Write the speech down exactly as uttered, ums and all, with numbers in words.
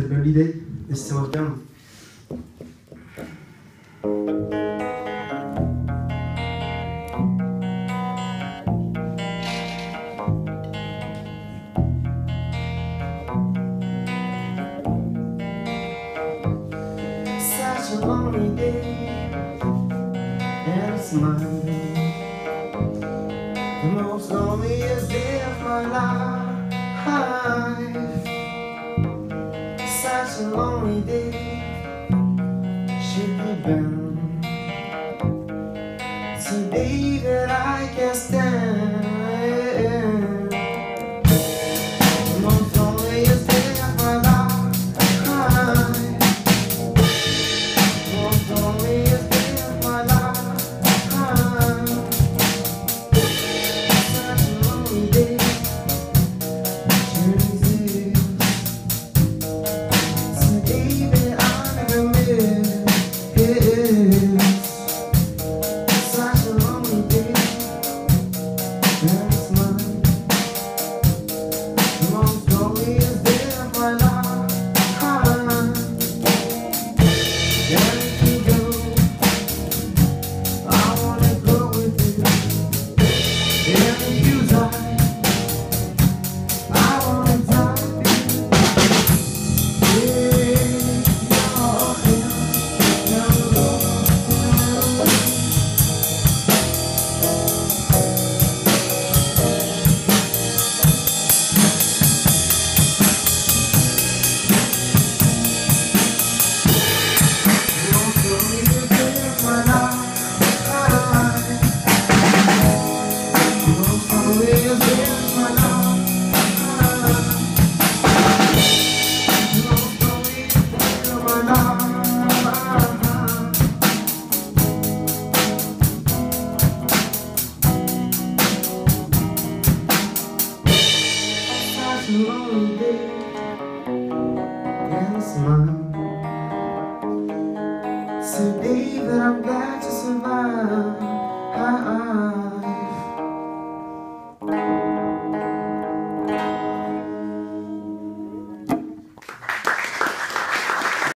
s'appelle Holiday et c'est au calme. Such a lonely day, and it's mine. The most loneliest day of my life. Such a lonely day, should be bound. It's a day that I can't stand. The most loneliest day of my life. The most loneliest day of my life. Such a lonely day. Lonely day, and it's mine. It's a day that I'm glad to survive.